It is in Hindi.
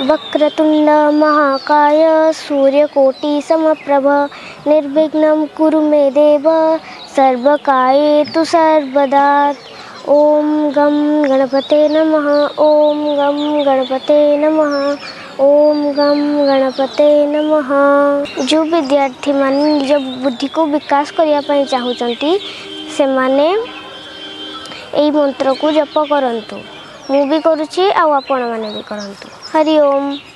वक्रतुंड महाकाय सूर्यकोटि समप्रभ निर्विघ्नं कुरु मे देव सर्वकार्येषु सर्वदा। ओम गम गणपते नमः। ओम गम गणपते नमः। ओम गम गणपते नमः। जो विद्यार्थी माने निज बुद्धि को विकास करिया पई चाहुचंती से माने एई मंत्र को जप करंतु। मु भी करूची आ आपण माने भी करंतु। हरि ओम।